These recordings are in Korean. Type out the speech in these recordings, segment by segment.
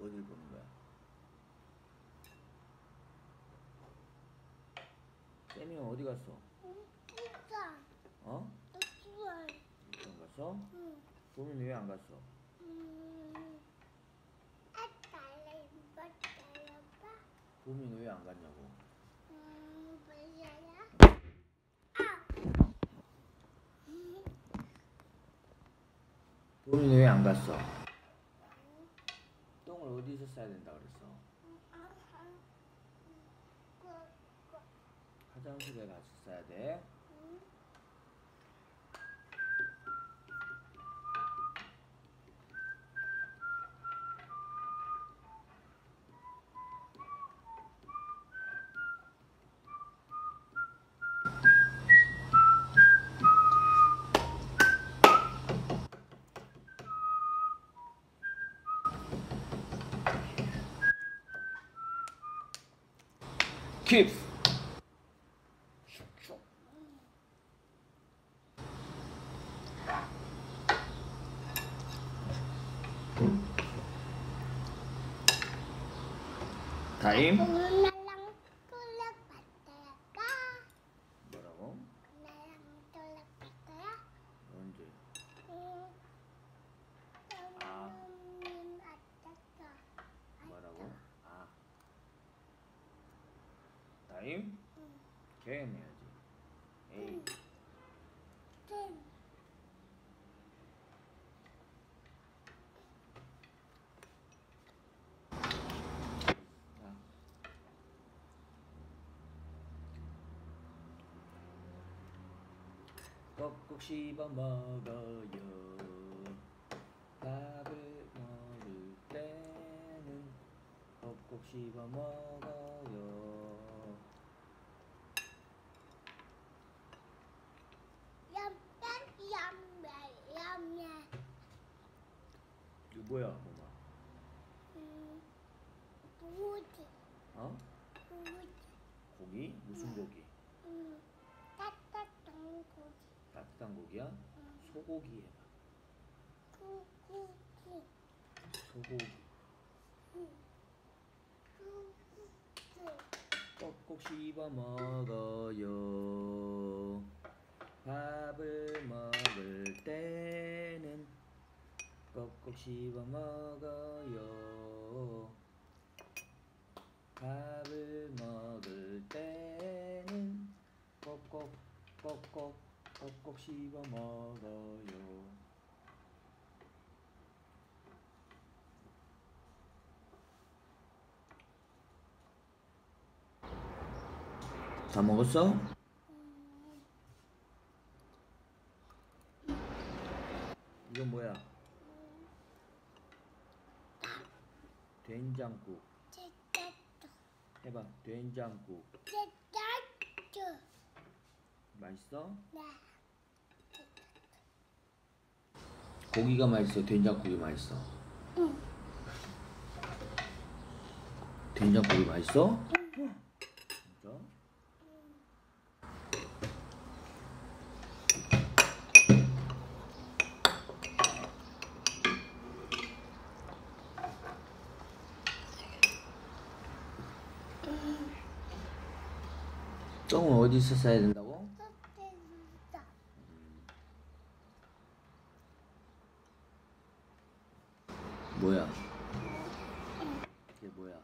어딜 보는 거야? 쌤이 형 어디 갔어? 유치원. 어? 유치원. 유치원 갔어? 응. 도민 왜 안 갔어? 아빠를 못 따라봐. 도민 왜 안 갔냐고? 몰라요? 도민 왜 안 갔어? 똥을 어디서 싸야 된다 그랬어? 화장실에 가서 싸야 돼? 킵! 타임? 나랑 돌아갔다가 뭐라고? 나랑 돌아갔다가 언제? 아. 왔다가 뭐라고? 아 타임? 게임 해야지. 에이 자. 꼭꼭 씹어 먹어요. 밥을 먹을 때는 꼭꼭 씹어 먹어요. 이거 뭐야, 엄마? 무지, 어? 무지, 고기? 무슨 고기? 따뜻한 고기, 따뜻한 고기야? 소고기 해봐. 고기, 소고기. 꼭꼭 씹어 먹어요. 밥을 먹을 때는 꼭꼭 씹어 먹어요. 밥을 먹을 때는 꼭꼭 씹어 먹어요. 다 먹었어? 이건 뭐야? 된장국. 해봐. 된장국. 맛있어? 네. 고기가 맛있어? 된장국이 맛있어? 응. 된장국이 맛있어? 진짜? 똥은 어디서 싸야 된다고? 뭐야? 이게 뭐야?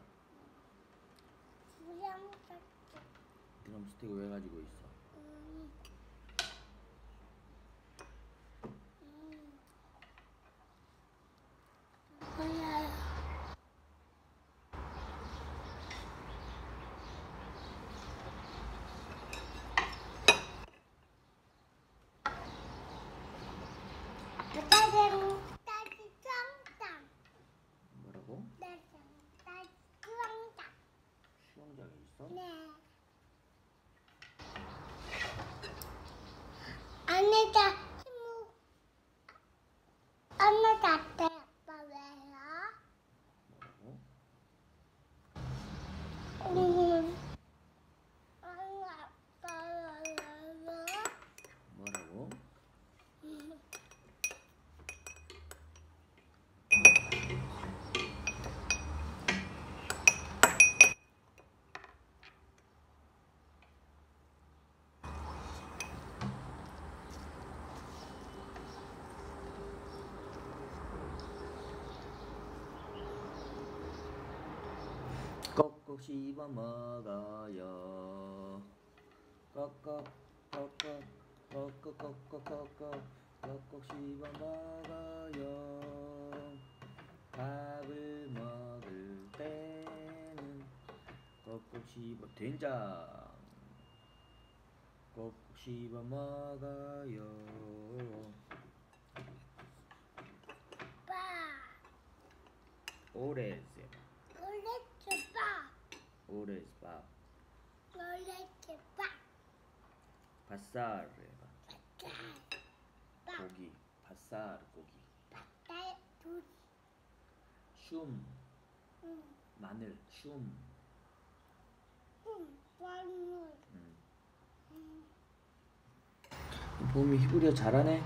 드럼 스틱을 왜 가지고 있어? 몰라요. 뭐라고? 수영장에 있어? 네. 안에다 힘을 안에다 대 아빠 왜요? 뭐라고? 아빠 왜요? 뭐라고? 꼭꼭 씹어 먹어요. 꼭꼭 꼭꼭 꼭꼭 꼭꼭 꼭꼭 꼭꼭 씹어 먹어요. 밥을 먹을 때는 꼭꼭 씹어 된장 꼭꼭 씹어 먹어요. 빠. 오렌지 오렌지 빠. 오렌지 밥 오렌지 빠. 뱃살 해봐. 빠. 고기 뱃살 고기 딸 두. 춤 응. 마늘 춤 응. 마늘. 음. 응. 봄이 히브리어 잘하네.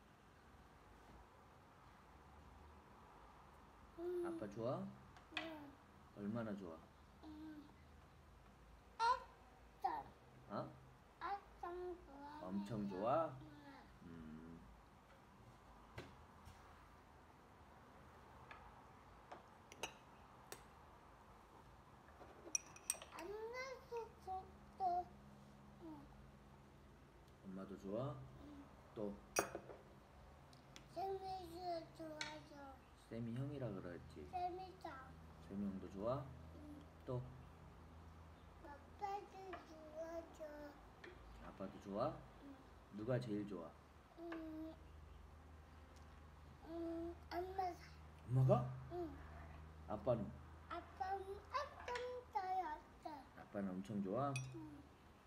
응. 아빠 좋아? 응. 얼마나 좋아? 응. 아싸. 어? 아싸 좋아. 엄청 좋아? 응. 안녕히 줬어. 응. 엄마도 좋아? 또 재미있어 좋아져. 쌤이 형이라 그랬지. 재밌어. 쌤이 형도 좋아? 응. 또 아빠도 좋아져. 아빠도 좋아? 응. 누가 제일 좋아? 응. 응. 엄마. 엄마가? 응. 아빠는? 아빠는 아빠는 잘했어. 아빠는 엄청 좋아? 응.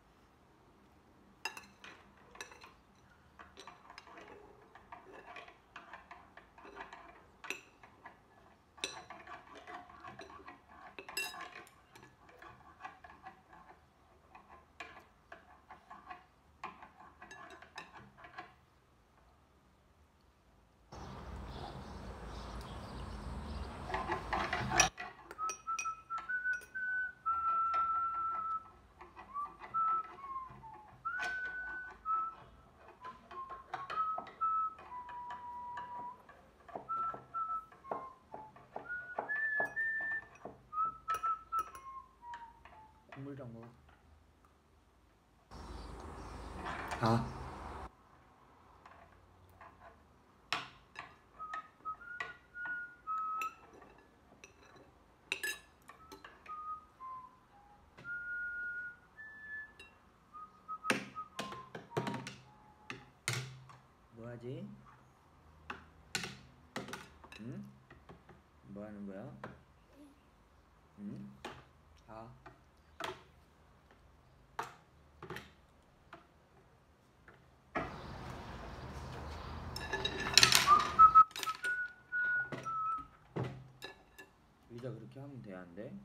콧물 좀 먹어. 가. 뭐하지? 응? 뭐 하는 거야? 응? 가. 의자 그렇게 하면 돼, 안 돼?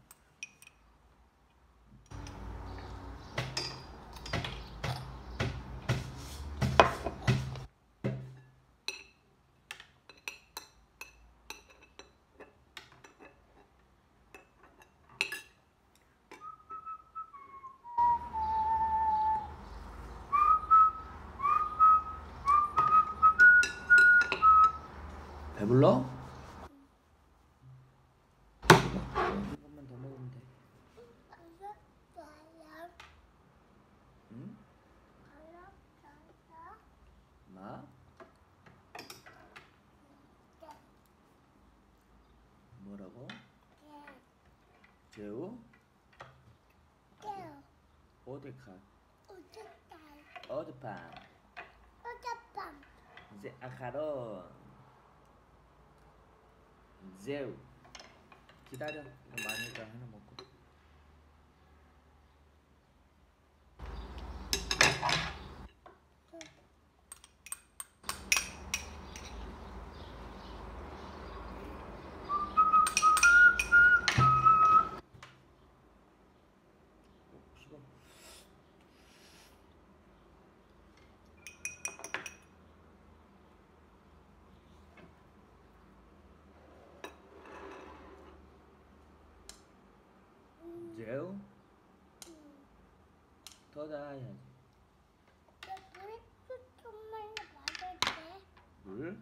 배불러? 한 번만 더 먹으면 돼. 알았어요. 응? 알았어요. 마? 뭐라고? 네. 제우? 깨요. 어디가? 어쨌다. 어디파? 어젯밤. 이제 아카론. 제우. 기다려. 이거 많으니까 하나 먹고. 식어. 제우? 더 나아야지. 물 좀만 마셔도 돼? 물?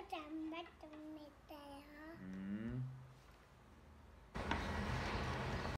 잘 맞습니다.